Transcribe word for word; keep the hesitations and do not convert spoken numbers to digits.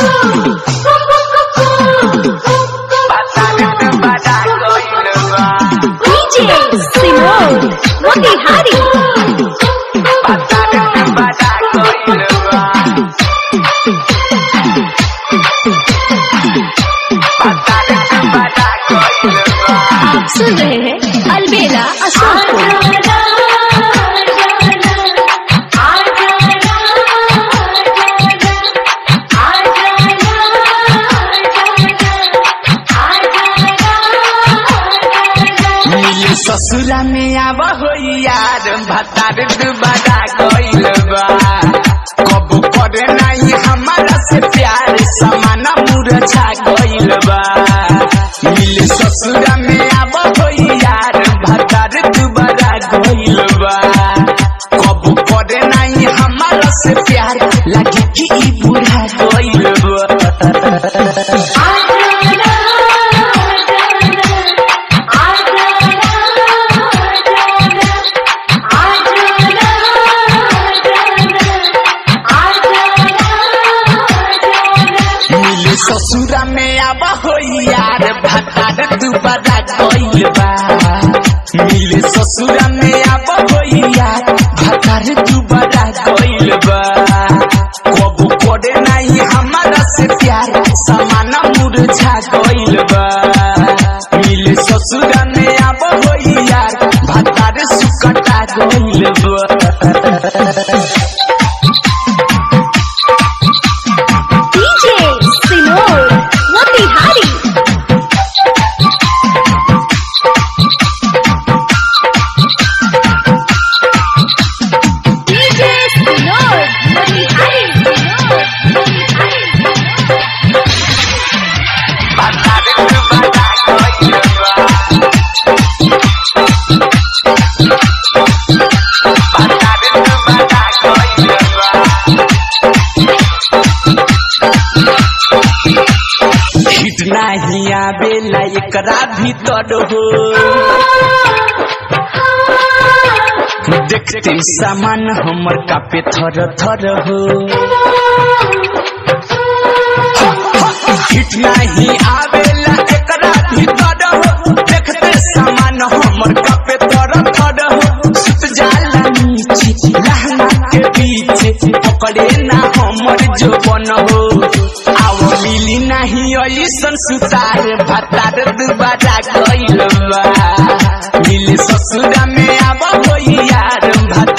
मोतिहारी आप सुन रहे हैं अलबेला अशोक ससुरा में आवा हो यार भतार दुबारा गइल बा कब करे नहीं हमारा से प्यार समाना मुरझा गइल बा मिले ससुरा में आवा हो यार भतार दुबारा गइल बा कब करे नहीं हमारा से प्यार लगे कि ई बुढ़ा गइल बा ससुरा में आवा हो यार भतार दुबारा गइल बा मिले ससुरा में आवा हो यार भतार दुबारा गइल बा कब करे नहीं हमारा से प्यार समाना मुरझा गइल बा मिले ससुरा में आवा हो यार भतार सुकटा गइल बा नहीं आवेला एकरा भीतर हो देखते सामान हमर कापे थर थर हो हिट नहीं आवेला एकरा भीतर हो देखते सामान हमर कापे थर थर हो सुत जाला नीचे लहंगा के पीछे पकड़े ना हमर जवान हो आओ मिली नहीं ऐसन सुतार भतार दुबारा गइल बा मिले ससुरा में आवा हो यार भतार